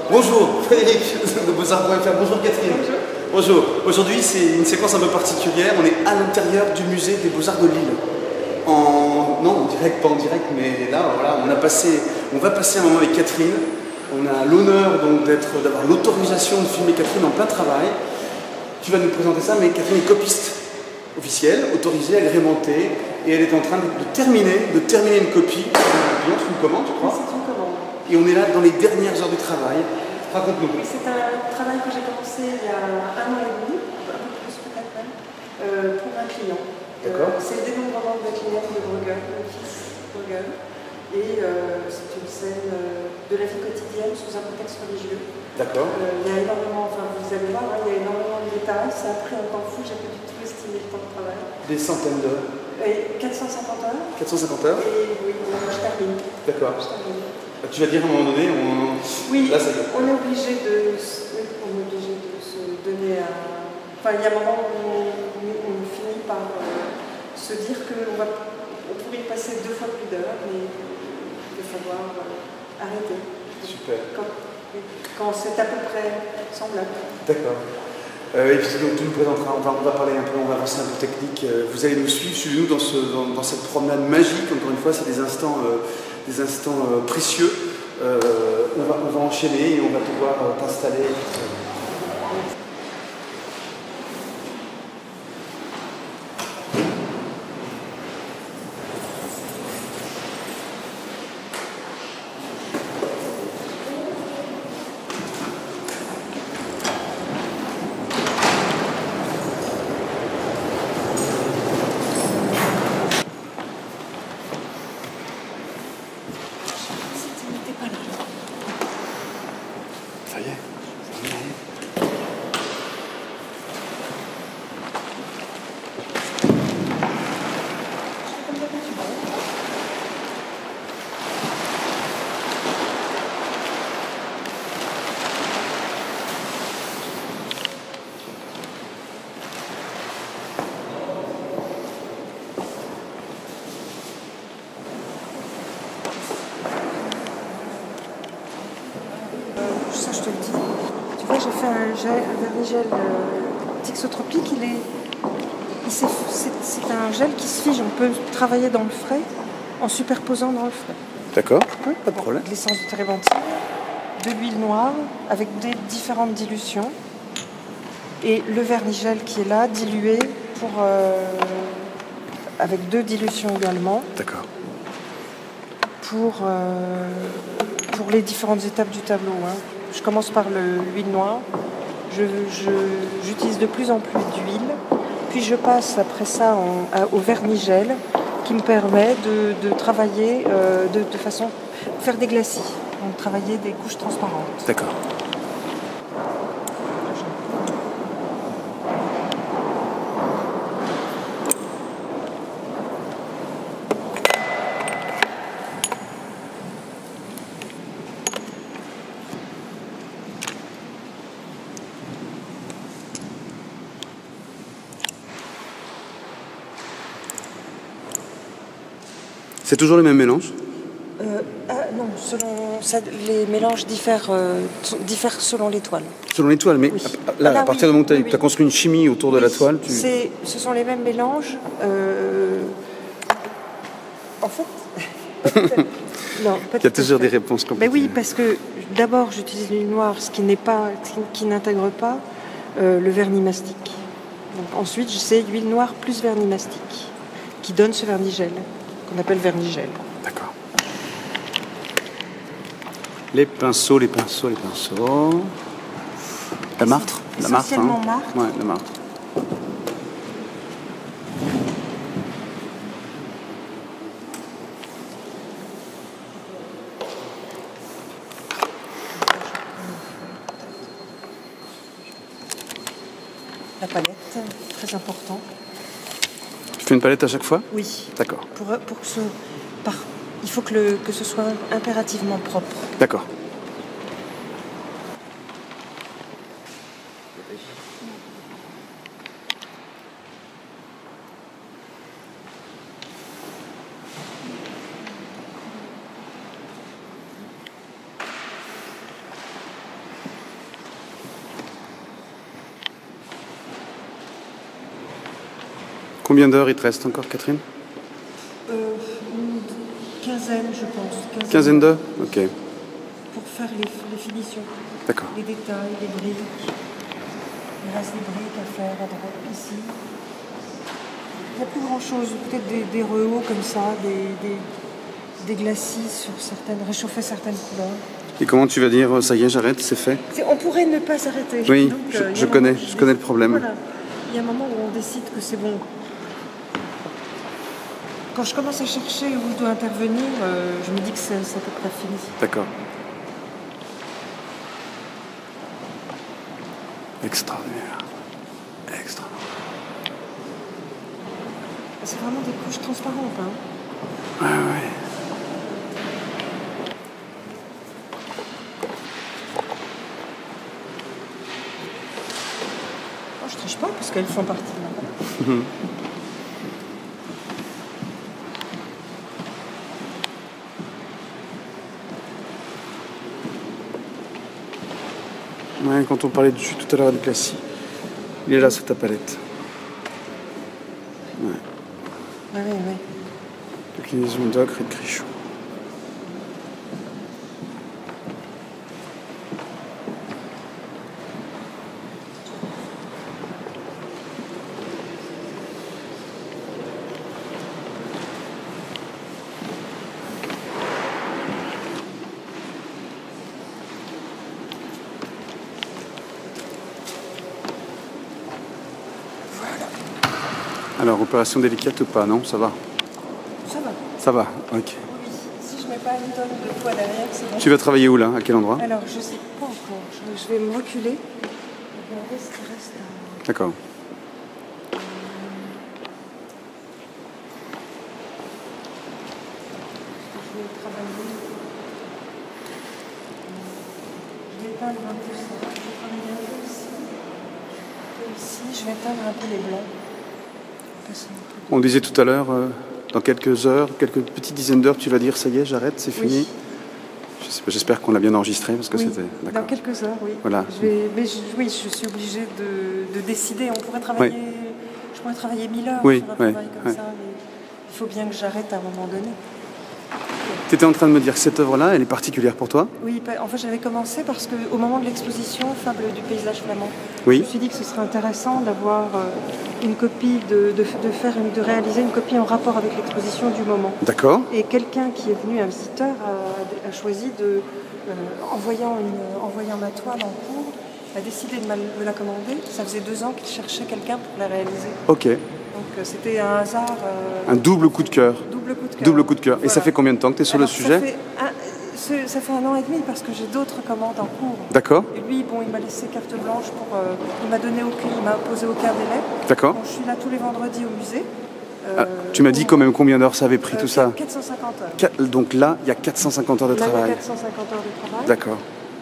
Bonjour Frédéric de Beaux-Arts.fr. Bonjour Catherine. Bonjour. Aujourd'hui c'est une séquence un peu particulière. On est à l'intérieur du musée des Beaux-Arts de Lille. Non, en direct, pas en direct, mais là voilà, on va passer un moment avec Catherine. On a l'honneur donc d'avoir l'autorisation de filmer Catherine en plein travail. Tu vas nous présenter ça, mais Catherine est copiste officielle, autorisée, agrémentée, et elle est en train de terminer une copie. C'est une commande, je crois. C'est une commande. Et on est là dans les dernières heures du travail. Raconte-nous. Oui, c'est un travail que j'ai commencé il y a 1 an et demi, un peu plus peut-être même, pour un client. C'est le dénombrement de la cliente de Bruegel, le fils Bruegel. Et c'est une scène de la vie quotidienne sous un contexte religieux. D'accord. Il y a énormément, enfin vous allez voir, il y a énormément de détails. Ça a pris un temps fou, j'ai pas du tout estimé le temps de travail. Des centaines d'heures. Et 450 heures. 450 heures. Et oui, je termine. D'accord. Je termine. Tu vas dire à un moment donné, oui, là, ça y est. on est obligé de se donner un... Enfin, il y a un moment où on finit par se dire qu'on pourrait y passer 2 fois plus d'heures, mais il va falloir arrêter. Super. Quand c'est à peu près semblable. D'accord. Et puis donc, tu nous présenteras, on va parler un peu, on va avancer un peu technique. Vous allez nous suivre, suivez-nous dans cette promenade magique. Encore une fois, c'est des instants précieux. On va enchaîner et on va pouvoir t'installer. Ça y est. Ça, je te le dis. Tu vois, j'ai fait un vernigel thixotropique. C'est un gel qui se fige. On peut travailler dans le frais en superposant dans le frais. D'accord, pas de problème. De l'essence de térébenthine, de l'huile noire avec des différentes dilutions et le vernigel qui est là, dilué avec 2 dilutions également. D'accord. Pour les différentes étapes du tableau. Je commence par l'huile noire. J'utilise de plus en plus d'huile. Puis je passe après ça au vernigel qui me permet de travailler de façon... faire des glacis. Donc travailler des couches transparentes. D'accord. C'est toujours le même mélange? Non, les mélanges diffèrent selon l'étoile. Selon l'étoile, mais oui. là, à partir du moment où tu as construit une chimie autour de la toile, ce sont les mêmes mélanges. En fait... non, il y a toujours des réponses compliquées. Mais oui, parce que d'abord, j'utilise l'huile noire, qui n'intègre pas le vernis mastic. Donc, ensuite, c'est l'huile noire plus vernis mastic qui donne ce vernigel, qu'on appelle vernigel. D'accord. Les pinceaux. La martre. Essentiellement martre. Ouais, la martre. La palette, très important. Tu fais une palette à chaque fois? Oui. D'accord. Il faut que ce soit impérativement propre. D'accord. Combien d'heures il te reste encore, Catherine? Une quinzaine, je pense. Quinzaine d'heures? Ok. Pour faire les finitions. D'accord. Les détails, les briques. Il reste des briques à faire à droite, ici. Il n'y a plus grand chose. Peut-être des rehauts comme ça, des glacis sur certaines, réchauffer certaines couleurs. Et comment tu vas dire, ça y est, j'arrête, c'est fait? On pourrait ne pas s'arrêter. Oui, donc, je connais le problème. Voilà. Il y a un moment où on décide que c'est bon. Quand je commence à chercher où je dois intervenir, je me dis que c'est à peu près fini. D'accord. Extraordinaire. Extraordinaire. C'est vraiment des couches transparentes. Hein. Ouais, ouais. Oh, je triche pas parce qu'elles font partie de là. Ouais, quand on parlait dessus tout à l'heure de glacis, il est là sur ta palette. Ouais. Ouais, ouais. Déclinaison d'ocre et de gris chaud. Alors, opération délicate ou pas? Non, ça va? Ça va. Ça va, ok. Oui, si je mets pas une tonne de poids derrière, c'est bon. Tu vas travailler où là? À quel endroit? Alors, je sais pas encore. Je vais me reculer. Regarder ce qui reste. D'accord. Je vais travailler. Je vais éteindre un peu ça. Je vais travailler un peu ici. Et ici, je vais éteindre un peu les blancs. On disait tout à l'heure, dans quelques heures, quelques petites dizaines d'heures, tu vas dire ça y est, j'arrête, c'est fini. J'espère qu'on l'a bien enregistré parce que oui, c'était. Dans quelques heures, oui. Voilà. Oui, je suis obligée de décider. On pourrait travailler. Oui. Je pourrais travailler 1000 heures oui, sur un travail comme ça, mais il faut bien que j'arrête à un moment donné. Tu étais en train de me dire que cette œuvre-là, elle est particulière pour toi? Oui, en fait j'avais commencé parce qu'au moment de l'exposition Fable du paysage flamand, oui. Je me suis dit que ce serait intéressant d'avoir une copie, de réaliser une copie en rapport avec l'exposition du moment. D'accord. Et quelqu'un qui est venu, un visiteur, a choisi de, en voyant ma toile en cours, a décidé de me la commander. Ça faisait 2 ans qu'il cherchait quelqu'un pour la réaliser. Ok. Donc c'était un hasard. Un double coup de cœur. Double coup de cœur. Double coup de cœur. Voilà. Et ça fait combien de temps que tu es sur le sujet? Ça fait 1 an et demi parce que j'ai d'autres commandes en cours. D'accord. Et lui, bon, il m'a laissé carte blanche pour. Il m'a posé aucun délai. D'accord. Bon, je suis là tous les vendredis au musée. Tu m'as dit quand même combien d'heures ça avait pris tout ça? 450 heures. Donc là, il y a 450 heures de travail. Il y a 450 heures de travail. D'accord.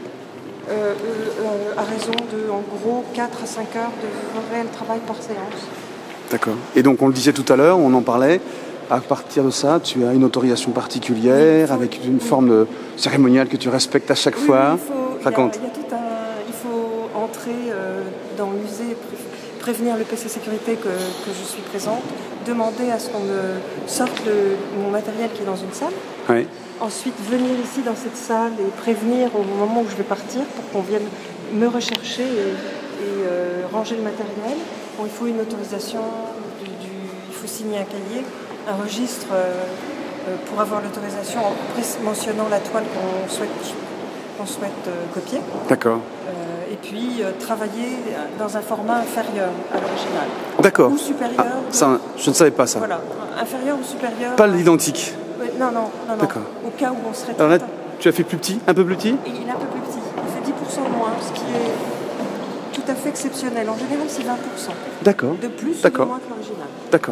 À raison de, en gros, 4 à 5 heures de réel travail par séance. D'accord. Et donc, on le disait tout à l'heure, on en parlait. À partir de ça, tu as une autorisation particulière, avec une forme de cérémoniale que tu respectes à chaque fois. Raconte. Il faut entrer dans le musée, prévenir le PC sécurité que je suis présente, demander à ce qu'on me sorte mon matériel qui est dans une salle. Oui. Ensuite, venir ici dans cette salle et prévenir au moment où je vais partir pour qu'on vienne me rechercher et ranger le matériel. Bon, il faut une autorisation, il faut signer un cahier, un registre pour avoir l'autorisation en mentionnant la toile qu'on souhaite copier. D'accord. Et puis travailler dans un format inférieur à l'original. D'accord. Ou supérieur. Ça, je ne savais pas ça. Voilà, inférieur ou supérieur. Pas l'identique. Non. D'accord. Au cas où on serait. Alors là, tu as fait plus petit, un peu plus petit? Il est un peu plus petit. Il fait 10% moins, ce qui est tout à fait exceptionnel. En général, c'est 20%. D'accord. De plus ou de moins que l'original. D'accord.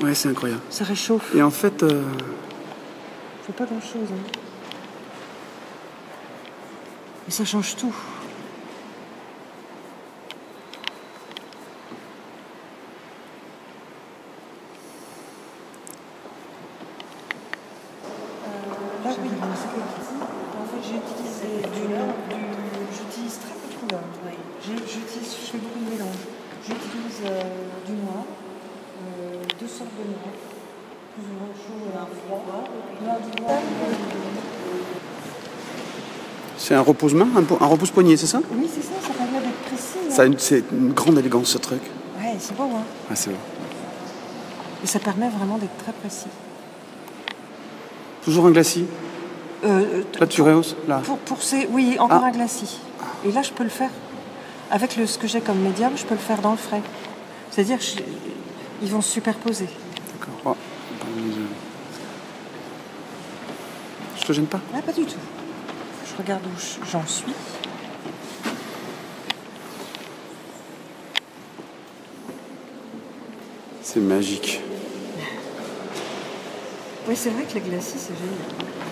Ouais, c'est incroyable. Ça réchauffe. Et en fait... Faut pas grand-chose. Hein. Et ça change tout. Là, oui, en fait, j'ai utilisé j'utilise très peu de couleurs. Oui. Je fais beaucoup de mélange. J'utilise du noir, deux sortes de noir, plus ou moins chaud et un froid. Noir du noir. C'est un repose-main, un repose-poignet, c'est ça? Oui, c'est ça, ça permet d'être précis. C'est une grande élégance, ce truc. Ouais, c'est beau, hein. Ah, c'est beau. Et ça permet vraiment d'être très précis. Toujours un glacis? Là, tu rehausses là. Oui, encore un glacis. Et là, je peux le faire. Avec ce que j'ai comme médium, je peux le faire dans le frais. C'est-à-dire qu'ils vont se superposer. D'accord. Oh. Je te gêne pas? Ah, pas du tout. Je regarde où j'en suis. C'est magique. Oui, c'est vrai que les glacis, c'est génial.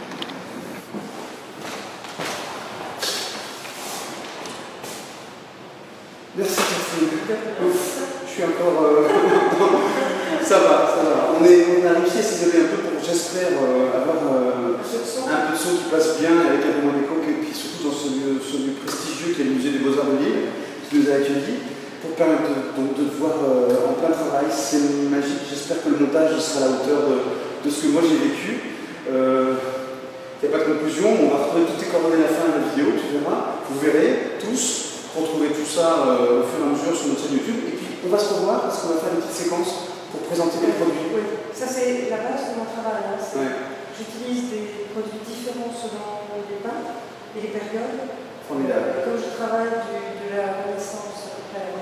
Merci Catherine. Je suis encore... ça va. On a réussi à s'isoler un peu pour, j'espère, avoir un peu de son qui passe bien avec un moment d'écho et puis surtout dans ce lieu prestigieux qui est le musée des Beaux-Arts de Lille, qui nous a accueillis, pour permettre de voir en plein travail. C'est magique. J'espère que le montage sera à la hauteur de ce que moi j'ai vécu. Il n'y a pas de conclusion. On va retrouver toutes tes coordonnées à la fin de la vidéo, tu verras. Vous verrez tous. Retrouver tout ça au fur et à mesure sur notre chaîne YouTube. Et puis on va se revoir parce qu'on va faire une petite séquence pour présenter les produits. Oui, ça c'est la base de mon travail. Hein. Ouais. J'utilise des produits différents selon les peintres et les périodes. Formidable. Comme je travaille de la Renaissance jusqu'à la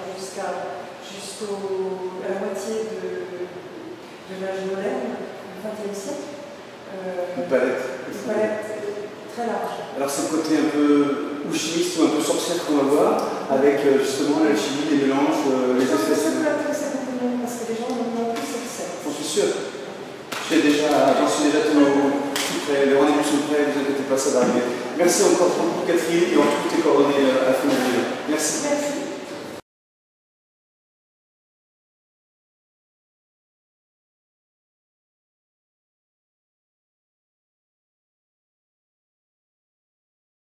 moitié de l'âge moderne, du XXe siècle. Une palette. Une palette très large. Alors c'est le côté un peu ou chimiste ou un peu sorcière qu'on va voir, avec justement la chimie, les mélanges, les effets. Ça peut intéresser beaucoup de monde parce que les gens n'ont pas plus cette recette. J'en suis sûr. J'en suis déjà tout prêt, les rendez-vous sont prêts, ne vous inquiétez pas, ça va arriver. Merci encore beaucoup Catherine et on retrouve tes coordonnées à la fin de la vidéo. Merci.